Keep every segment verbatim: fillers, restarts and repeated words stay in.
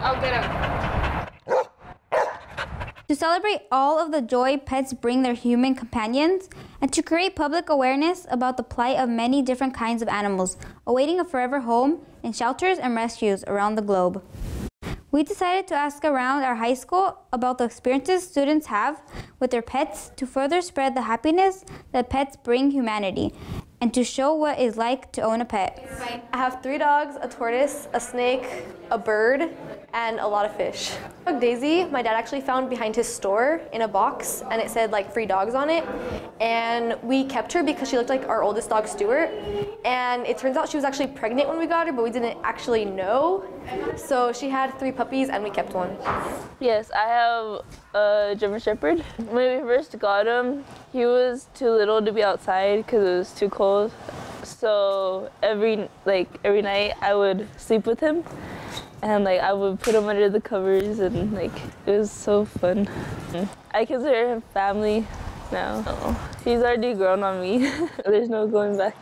I'll get him. To celebrate all of the joy pets bring their human companions, and to create public awareness about the plight of many different kinds of animals awaiting a forever home in shelters and rescues around the globe, we decided to ask around our high school about the experiences students have with their pets to further spread the happiness that pets bring humanity and to show what it's like to own a pet. I have three dogs, a tortoise, a snake, a bird, and a lot of fish. Dog Daisy, my dad actually found behind his store in a box, and it said like free dogs on it. And we kept her because she looked like our oldest dog, Stuart. And it turns out she was actually pregnant when we got her, but we didn't actually know. So she had three puppies, and we kept one. Yes, I have a German Shepherd. When we first got him, he was too little to be outside because it was too cold. So every like every night I would sleep with him. And like I would put him under the covers, and like it was so fun. I consider him family now. Oh, he's already grown on me. There's no going back.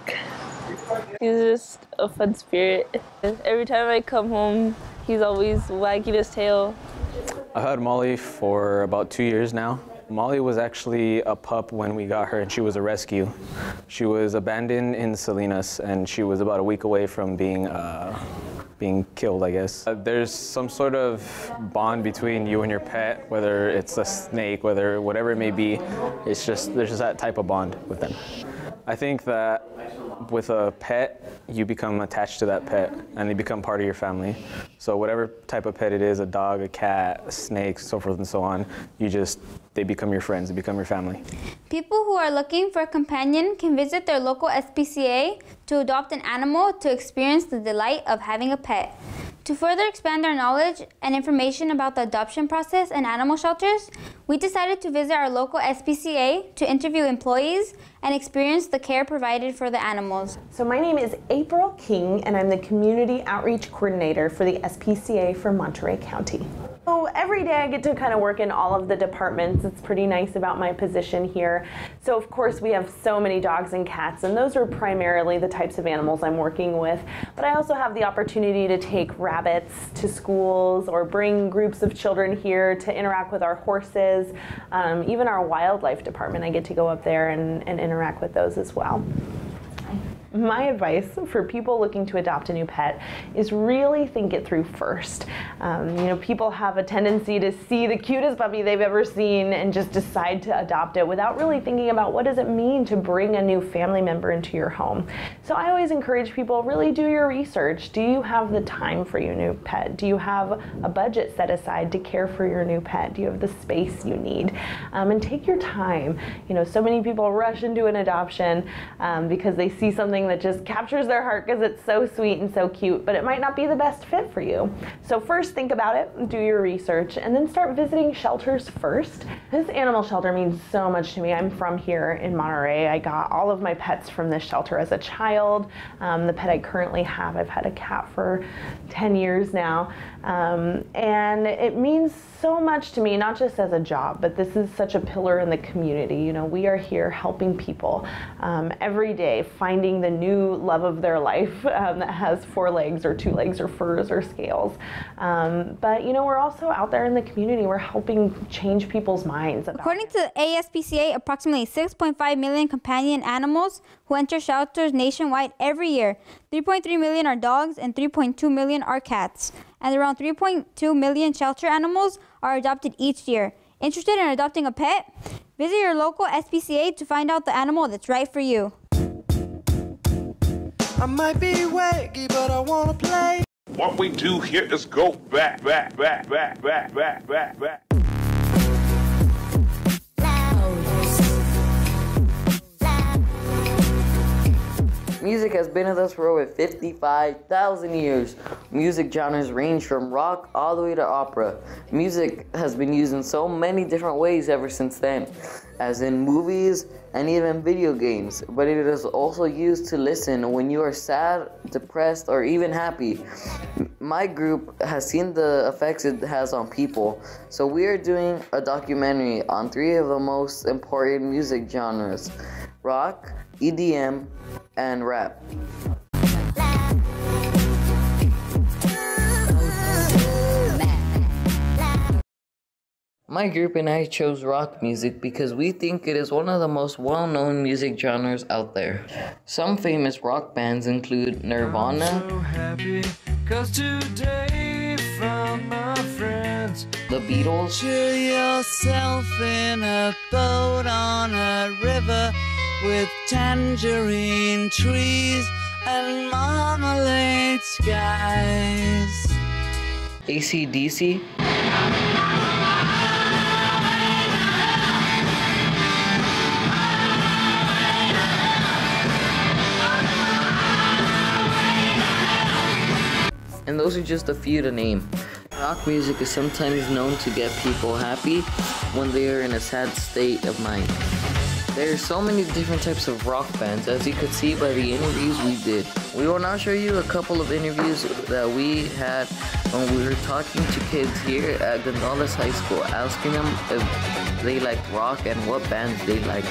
He's just a fun spirit. Every time I come home, he's always wagging his tail. I've had Molly for about two years now. Molly was actually a pup when we got her, and she was a rescue. She was abandoned in Salinas, and she was about a week away from being uh, being killed, I guess. Uh, there's some sort of bond between you and your pet, whether it's a snake, whether whatever it may be. It's just there's just that type of bond with them. I think that with a pet, you become attached to that pet, and they become part of your family. So whatever type of pet it is, a dog, a cat, a snake, so forth and so on, you just, they become your friends, they become your family. People who are looking for a companion can visit their local S P C A to adopt an animal to experience the delight of having a pet. To further expand our knowledge and information about the adoption process and animal shelters, we decided to visit our local S P C A to interview employees and experience the care provided for the animals. So my name is April King, and I'm the Community Outreach Coordinator for the S P C A for Monterey County. So every day I get to kind of work in all of the departments. It's pretty nice about my position here. So of course we have so many dogs and cats, and those are primarily the types of animals I'm working with. But I also have the opportunity to take rabbits to schools or bring groups of children here to interact with our horses. Um, even our wildlife department, I get to go up there and, and interact with those as well. My advice for people looking to adopt a new pet is really think it through first. Um, you know, people have a tendency to see the cutest puppy they've ever seen and just decide to adopt it without really thinking about what does it mean to bring a new family member into your home. So I always encourage people, really do your research. Do you have the time for your new pet? Do you have a budget set aside to care for your new pet? Do you have the space you need? Um, and take your time. You know, so many people rush into an adoption um, because they see something that just captures their heart because it's so sweet and so cute, but it might not be the best fit for you. So first think about it, do your research, and then start visiting shelters first. This animal shelter means so much to me. I'm from here in Monterey. I got all of my pets from this shelter as a child. Um, the pet I currently have, I've had a cat for ten years now. Um, and it means so much to me, not just as a job, but this is such a pillar in the community. You know, we are here helping people um, every day, finding the new love of their life um, that has four legs or two legs or furs or scales. Um, but, you know, we're also out there in the community. We're helping change people's minds. About According to the A S P C A, approximately six point five million companion animals who enter shelters nationwide every year. three point three million are dogs and three point two million are cats. And around three point two million shelter animals are adopted each year. Interested in adopting a pet? Visit your local S P C A to find out the animal that's right for you. I might be waggy, but I wanna play. What we do here is go back, back, back, back, back, back, back, back. Music has been with us for over fifty-five thousand years. Music genres range from rock all the way to opera. Music has been used in so many different ways ever since then, as in movies and even video games, but it is also used to listen when you are sad, depressed, or even happy. My group has seen the effects it has on people, so we are doing a documentary on three of the most important music genres: rock, E D M, and rap. My group and I chose rock music because we think it is one of the most well-known music genres out there. Some famous rock bands include Nirvana, I'm so happy 'cause today found my friends. The Beatles, Picture yourself in a boat on a river with tangerine trees and marmalade skies. A C D C, and those are just a few to name. Rock music is sometimes known to get people happy when they are in a sad state of mind. There are so many different types of rock bands, as you could see by the interviews we did. We will now show you a couple of interviews that we had when we were talking to kids here at Gonzales High School, asking them if they like rock and what bands they like.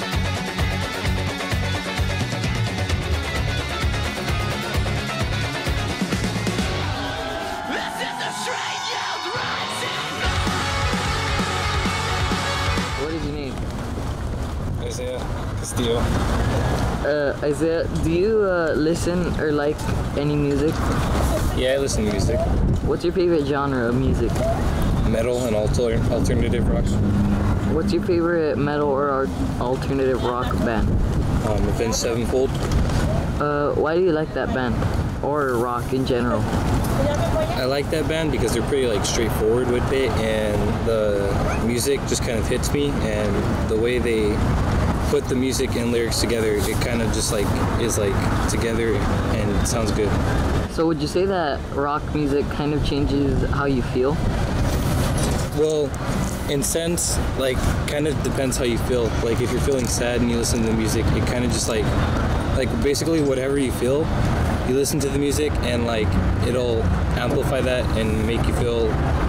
What is your name? Isaiah Castillo. Uh, Isaiah, do you uh, listen or like any music? Yeah, I listen to music. What's your favorite genre of music? Metal and alter alternative rock. What's your favorite metal or ar- alternative rock band? Um, Avenged Sevenfold. Uh, why do you like that band? Or rock in general? I like that band because they're pretty like straightforward with it, and the music just kind of hits me, and the way they put the music and lyrics together, it kind of just like is like together and it sounds good. So would you say that rock music kind of changes how you feel? Well, in sense, like kind of depends how you feel. Like if you're feeling sad and you listen to the music, it kind of just like like basically whatever you feel, you listen to the music and like it'll amplify that and make you feel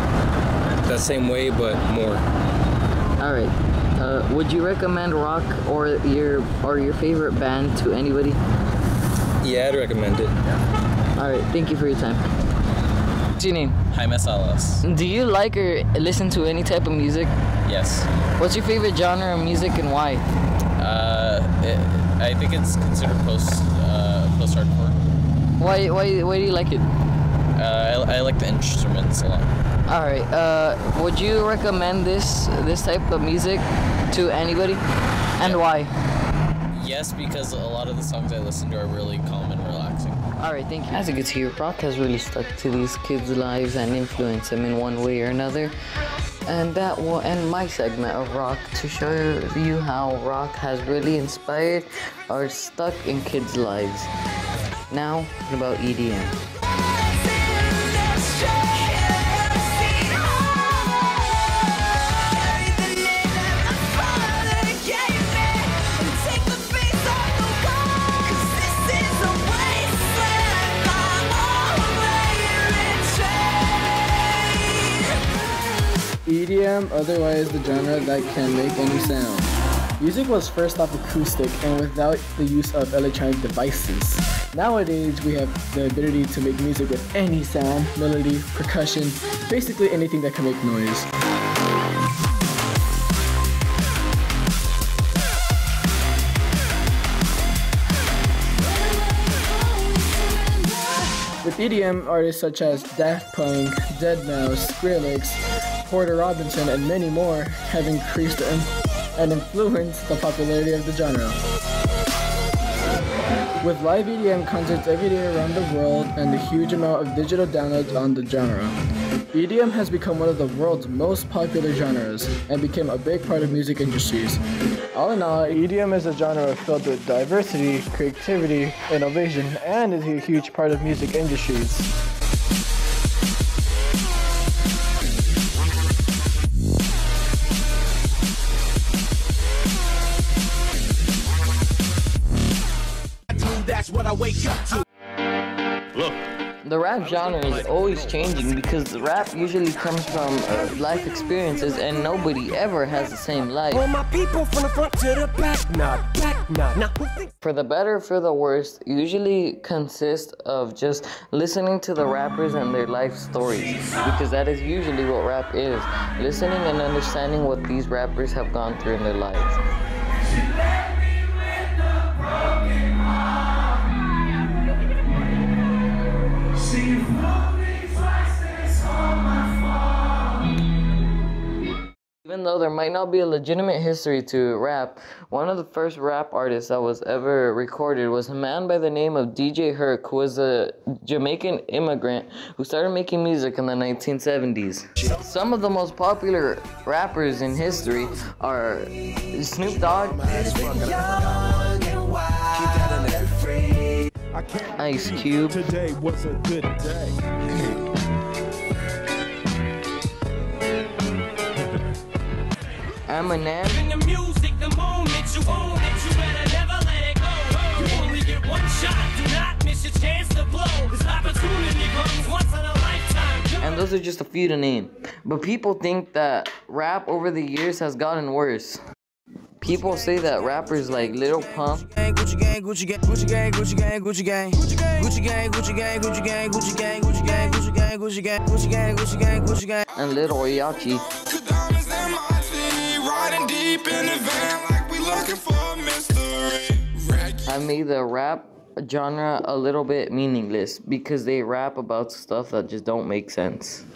that same way but more. All right. Uh, would you recommend rock or your or your favorite band to anybody? Yeah, I'd recommend it. All right. Thank you for your time. What's your name? Jaime Salas. Do you like or listen to any type of music? Yes. What's your favorite genre of music and why? Uh, it, I think it's considered post uh, post hardcore. Why why why do you like it? Uh, I, I like the instruments a lot. All right. Uh, would you recommend this this type of music to anybody, and Yeah. why? Yes, because a lot of the songs I listen to are really calm and relaxing. All right. Thank you. As you can see, rock has really stuck to these kids' lives and influenced them in one way or another. And that will end my segment of rock to show you how rock has really inspired or stuck in kids' lives. Now, about E D M. E D M, otherwise the genre that can make any sound. Music was first off acoustic and without the use of electronic devices. Nowadays, we have the ability to make music with any sound, melody, percussion, basically anything that can make noise. With E D M, artists such as Daft Punk, deadmau five, Skrillex, Porter Robinson, and many more have increased and, and influenced the popularity of the genre. With live E D M concerts every day around the world and the huge amount of digital downloads on the genre, E D M has become one of the world's most popular genres and became a big part of music industries. All in all, E D M is a genre filled with diversity, creativity, innovation, and is a huge part of music industries. That's what I wake up to. Look, The rap genre is always changing because the rap usually comes from uh, life experiences and nobody ever has the same life. All my people from the front to the back, not back, not. Now who thinks? For the better, for the worst, usually consists of just listening to the rappers and their life stories, because that is usually what rap is, listening and understanding what these rappers have gone through in their lives. Even though there might not be a legitimate history to rap, one of the first rap artists that was ever recorded was a man by the name of D J Herc, who was a Jamaican immigrant who started making music in the nineteen seventies. Some of the most popular rappers in history are Snoop Dogg, Ice Cube, Today was a good day. Eminem, In the music, the moment you own it, you better never let it go. You only get one shot, do not miss your chance to blow. This opportunity comes once in a lifetime. and those are just a few to name. But people think that rap over the years has gotten worse. People say that rappers like Lil Pump, Gucci gang, Gucci gang, Gucci gang, Gucci gang, Gucci gang, Gucci gang, Gucci gang, Gucci gang, Gucci gang, Gucci gang, Gucci gang, Gucci gang, Gucci gang, Gucci gang, Gucci gang, Gucci gang, and Lil Oyachi riding deep in the van like we looking for mystery. have made the rap genre a little bit meaningless because they rap about stuff that just don't make sense.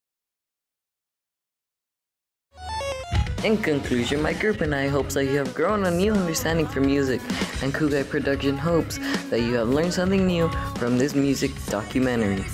In conclusion, my group and I hopes that you have grown a new understanding for music, and Kugai Production hopes that you have learned something new from this music documentary.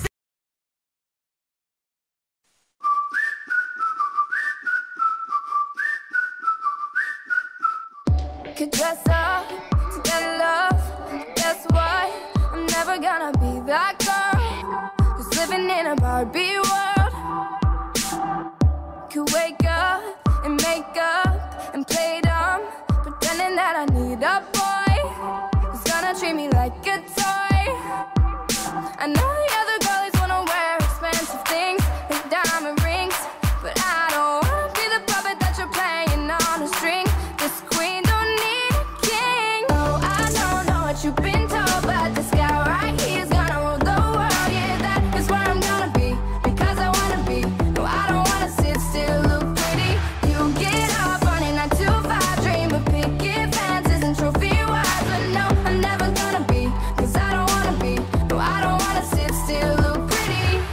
Could dress up to get love. Guess what? I'm never gonna be that girl who's living in a Barbie world. Could wake up and make up and play dumb, pretending that I need a boy who's gonna treat me like a toy. I know the other girlies wanna wear expensive things like diamond rings, but I don't wanna be the puppet that you're playing on a string. This queen don't need a king. Oh, I don't know what you've been told, but this guy right here is gonna rule the world. Yeah, that is where I'm gonna be, because I wanna be. No, I don't wanna sit still, look pretty. You get up on a nine to five dream of picket fences and trophy wives, but no, I'm never gonna be, cause I don't wanna be. No, I don't wanna sit still, look pretty.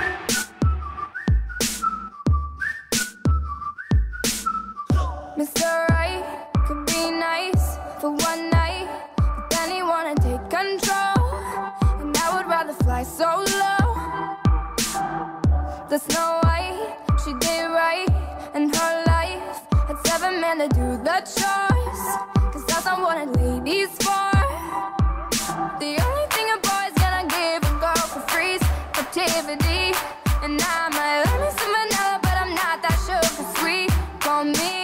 Mister Right could be nice for one night, but then he wanna take control, and I would rather fly solo. The Snow White, she did right in her life, had seven men to do the chores, cause that's not what a lady's for. The only thing a boy's gonna give a girl for free is captivity, and I might love me some vanilla, but I'm not that sugar sweet. Call me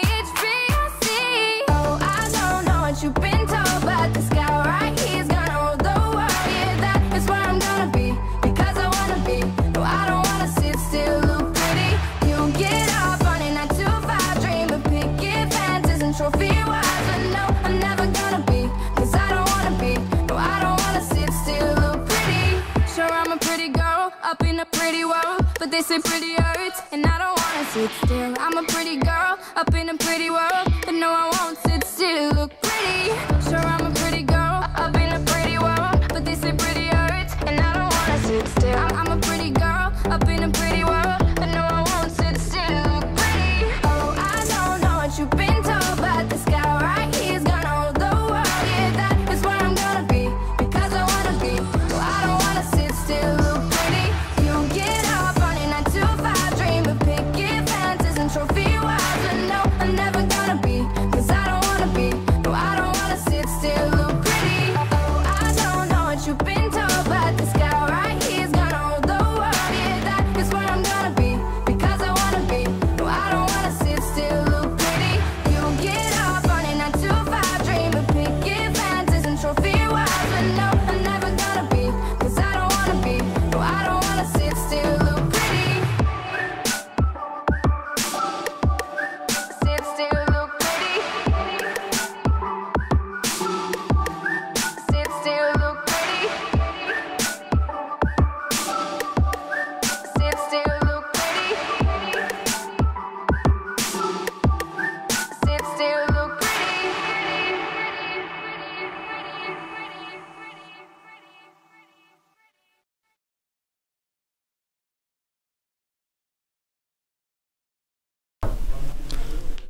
you've been told, but this guy right here is gonna rule the world. Yeah, that is where I'm gonna be, because I wanna be. No, I don't wanna sit still, look pretty. You get up on a nine to five dream of picket fences and trophy wives, but no, I'm never gonna be, cause I don't wanna be. No, I don't wanna sit still, look pretty. Sure, I'm a pretty girl up in a pretty world, but they say pretty hurts, and I don't wanna sit still. I'm a pretty girl up in a pretty world, but no, I won't sit still, look pretty. Sure, I'm a pretty girl up in a pretty world, but they say pretty hurts, and I don't wanna sit still. I'm, I'm a pretty girl up in a pretty world, but no, I won't sit still, look pretty. Oh, I don't know what you've been told, but this guy right here is gonna rule the world. Yeah, that is where I'm gonna be, because I wanna be. No, I don't wanna sit still, look pretty. You get up on a nine to five dream of picket fences and trophy wives, but no, I'm never gonna be.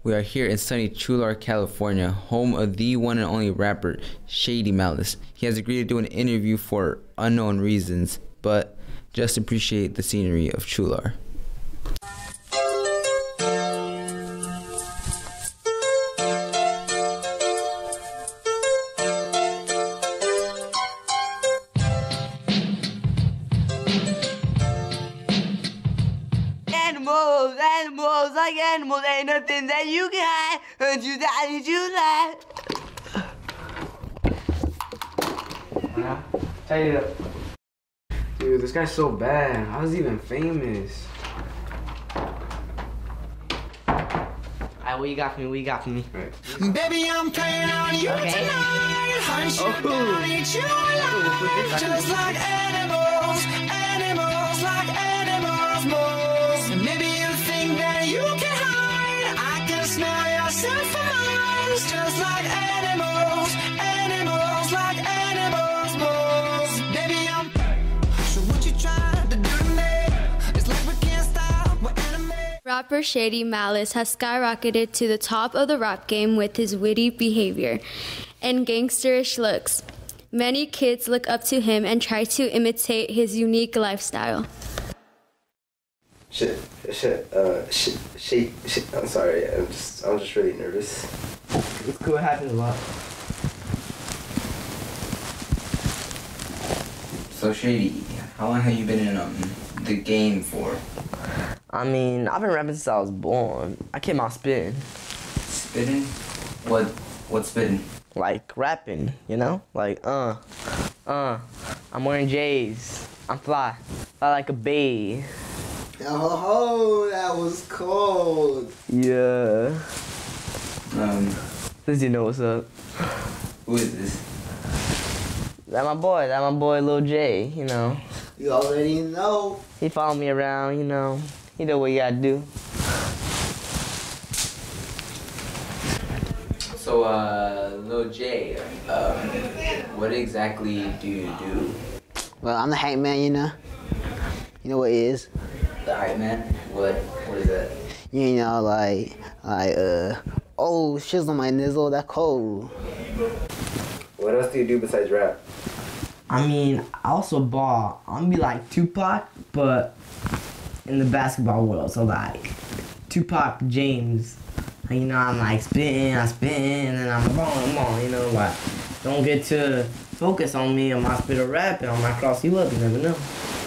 We are here in sunny Chular, California, home of the one and only rapper, Shady Malice. He has agreed to do an interview for unknown reasons, but just appreciate the scenery of Chular. Animals, animals, like animals, ain't nothing that you can hide. Heard you die, did you lie? Tighten it up. Dude, this guy's so bad. How is he even famous? Alright, what you got for me? What you got for me? Right. Baby, I'm playing on you Okay. tonight. Hunt you Oh. down, eat you alive. Just like animals, animals, like animals, moles. And maybe you think that you can hide. I can smell yourself for miles. Just like animals, animals, like animals, moles. Baby, I'm. So what you trying to do to me? It's like we can't stop. We're enemies. Rapper Shady Malice has skyrocketed to the top of the rap game with his witty behavior and gangsterish looks. Many kids look up to him and try to imitate his unique lifestyle. Shit, shit, uh, shit, shit, shit. I'm sorry. I'm just, I'm just really nervous. It's cool, it happens a lot. So Shady, how long have you been in um, the game for? I mean, I've been rapping since I was born. I came out spitting. Spitting? What, what spitting? Like rapping, you know? Like, uh, uh, I'm wearing J's. I'm fly, fly like a bee. Oh, that was cold. Yeah. Um, Does you know what's up? Who is this? That my boy, that my boy Lil J, you know. You already know. He follow me around, you know. He know what you gotta do. So, uh, Lil J, um, what exactly do you do? Well, I'm the hype man, you know. You know what it is? The hype man? What, what is that? You know, like, like, uh, oh, shit's on my nizzle, that cold. What else do you do besides rap? I mean, I also ball. I'm gonna be like Tupac, but in the basketball world. So like, Tupac James. You know, I'm like spitting, I'm spitting, and then I'm balling, balling. You know, like, don't get to focus on me on my spit of rap, and I might cross you up. You never know.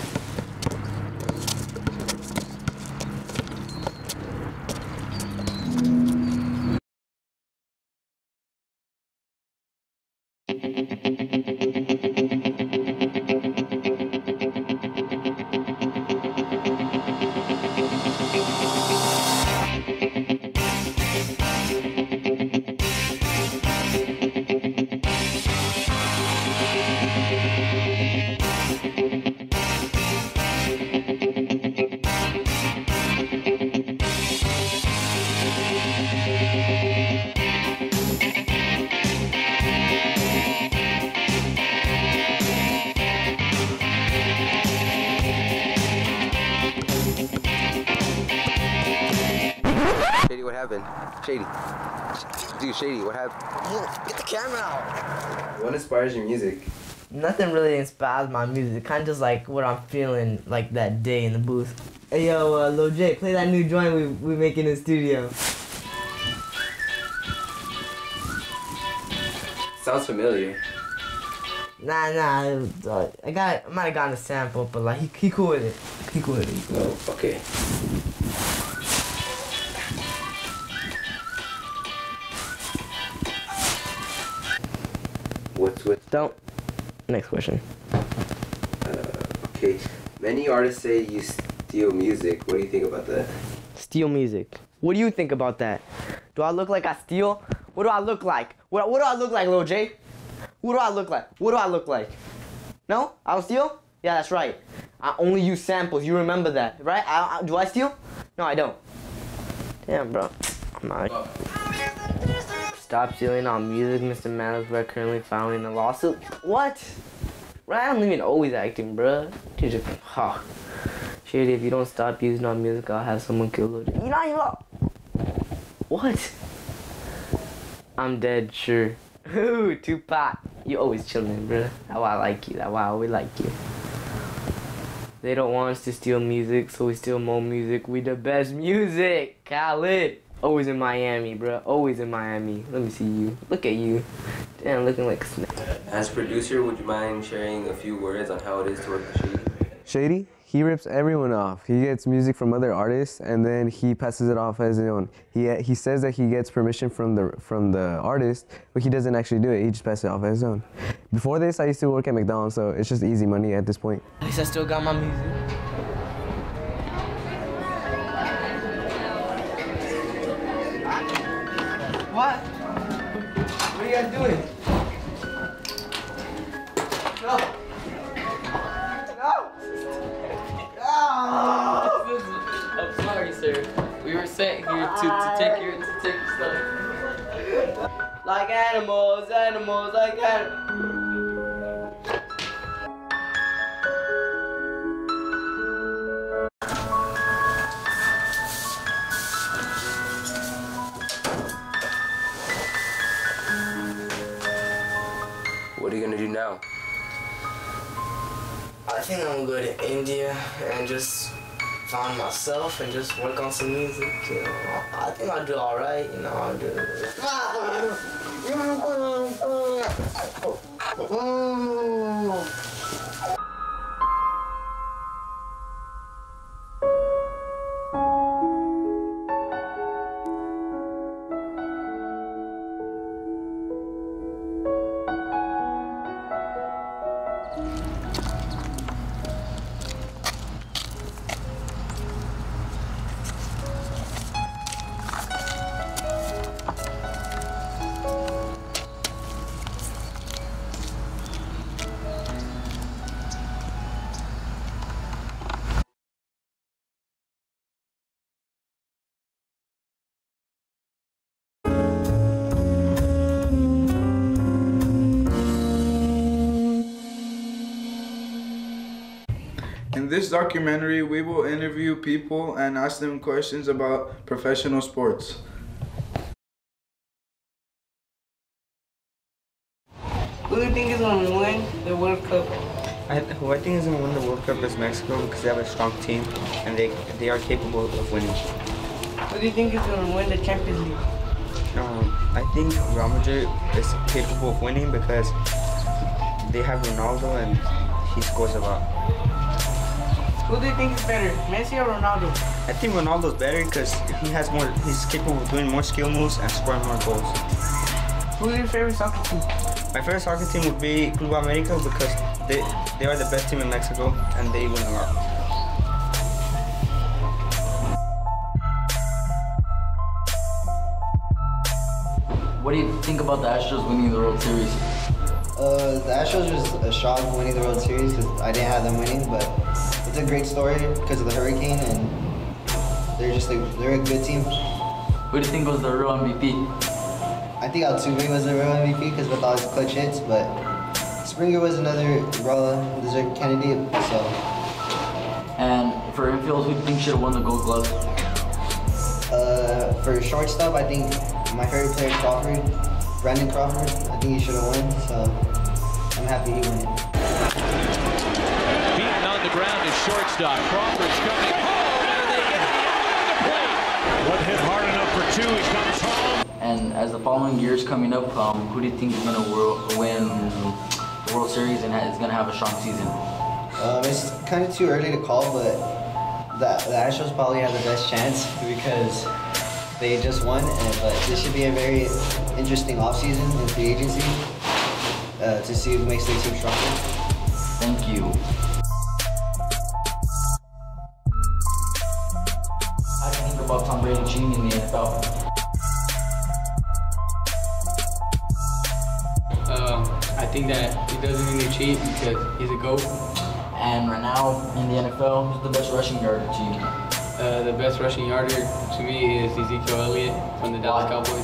Shady, what happened? Shady. Dude, Shady, what happened? Get the camera out. What inspires your music? Nothing really inspires my music. Kind of just like what I'm feeling like that day in the booth. Hey yo, uh, Lil J, play that new joint we we making in the studio. Sounds familiar. Nah, nah, it was, uh, I got, I might have gotten a sample, but like he, he cool with it. He cool with it. He cool with it. Oh, okay. What's with? Don't. Next question. Uh, okay. Many artists say you steal music. What do you think about that? Steal music. What do you think about that? Do I look like I steal? What do I look like? What, what do I look like, Lil J? What do I look like? What do I look like? No? I don't steal? Yeah, that's right. I only use samples. You remember that, right? I, I, do I steal? No, I don't. Damn, bro. I'm not. Stop stealing our music, Mister Malice. We're currently filing a lawsuit. What? Right? I don't even always acting, bro. Dude, just, huh. Shady, if you don't stop using our music, I'll have someone kill Lil J. You know, you know. What? I'm dead sure. Ooh, Tupac. You always chillin', bruh. That's why I like you. That's why I always like you. They don't want us to steal music, so we steal more music. We the best music. Khaled. Always in Miami, bruh. Always in Miami. Let me see you. Look at you. Damn, looking like a snake. As producer, would you mind sharing a few words on how it is to work with Shady? Shady, he rips everyone off. He gets music from other artists and then he passes it off as his own. He he says that he gets permission from the from the artist, but he doesn't actually do it. He just passes it off as his own. Before this, I used to work at McDonald's, so it's just easy money at this point. At least I still got my music. What? What are you guys doing? No. I'm sorry, sir. We were sent here to, to take your to take your stuff. Like animals, animals, like animals. What are you gonna do now? I think I'm gonna go to India and just find myself and just work on some music. You know, I think I'll do all right. You know, I'll do. In this documentary, we will interview people and ask them questions about professional sports. Who do you think is going to win the World Cup? I, who I think is going to win the World Cup is Mexico because they have a strong team and they they are capable of winning. Who do you think is going to win the Champions League? Um, I think Real Madrid is capable of winning because they have Ronaldo and he scores a lot. Who do you think is better, Messi or Ronaldo? I think Ronaldo's better because he has more. He's capable of doing more skill moves and scoring more goals. Who's your favorite soccer team? My favorite soccer team would be Club America because they they are the best team in Mexico and they win a lot. What do you think about the Astros winning the World Series? Uh, the Astros was a shock winning the World Series because I didn't have them winning, but it's a great story because of the hurricane and they're just a, they're a good team. Who do you think was the real M V P? I think Altuve was the real M V P because with all his clutch hits, but Springer was another well-deserved candidate. So. And for infield, who do you think should have won the Gold Glove? Uh, for shortstop, I think my favorite player is Crawford, Brandon Crawford. I think he should have won, so I'm happy he won it. Beaten on the ground is shortstop. Crawford's coming home, and they get the plate. One hit hard enough for two. He comes home. And as the following years coming up, um, who do you think is going to win the World Series and is going to have a strong season? Um, it's kind of too early to call, but the, the Astros probably have the best chance because they just won, and but this should be a very interesting offseason in free agency uh, to see who makes their team stronger. Thank you. How do you think about Tom Brady cheating in the N F L? Uh, I think that he doesn't need to cheat because he's a GOAT. And right now in the N F L, who's the best rushing yarder to you? Uh, the best rushing yarder to me is Ezekiel Elliott from the Dallas Cowboys.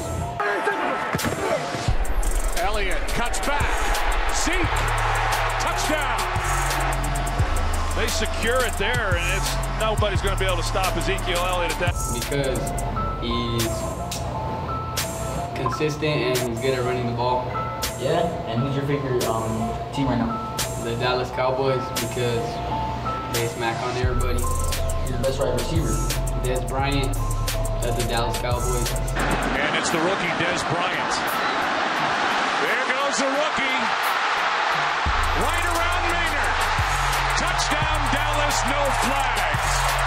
Elliott cuts back. Zeke. Touchdown. They secure it there, and it's nobody's going to be able to stop Ezekiel Elliott at that. Because he's consistent and he's good at running the ball. Yeah, and who's your favorite um, team right now? The Dallas Cowboys, because they smack on everybody. Who's the best wide receiver? Des Bryant of the Dallas Cowboys. And it's the rookie, Des Bryant. There goes the rookie. Right around Maynard. Touchdown, Dallas, no flags.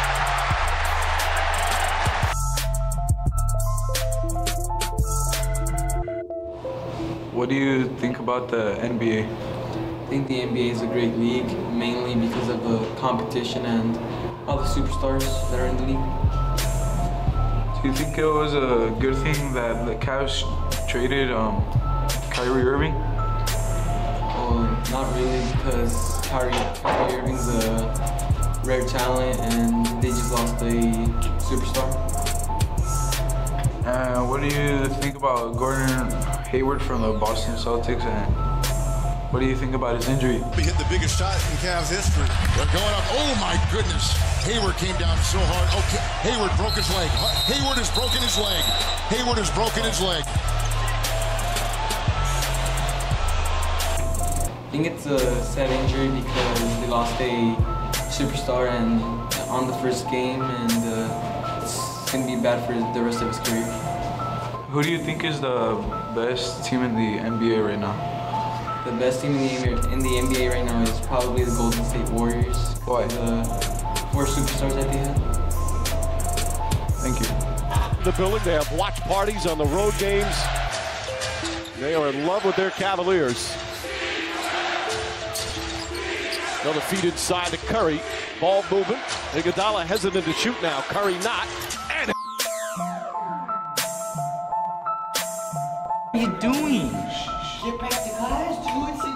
What do you think about the N B A? I think the N B A is a great league, mainly because of the competition and all the superstars that are in the league. Do you think it was a good thing that the Cavs traded um, Kyrie Irving? Well, not really, because Kyrie, Kyrie Irving's a rare talent and they just lost a superstar. And what do you think about Gordon Hayward from the Boston Celtics, and what do you think about his injury? He hit the biggest shot in Cavs history. They're going up. Oh my goodness. Hayward came down so hard. Okay, Hayward broke his leg. Hayward has broken his leg. Hayward has broken his leg. I think it's a sad injury because they lost a superstar and on the first game, and uh, it's going to be bad for the rest of his career. Who do you think is the best team in the N B A right now? The best team in the, in the N B A right now is probably the Golden State Warriors. Why? The four superstars that they have. Thank you. The building, they have watch parties on the road games. They are in love with their Cavaliers. Another feed inside to Curry. Ball movement. Iguodala hesitant to shoot now. Curry not. And What are you doing? Get back to class, dude.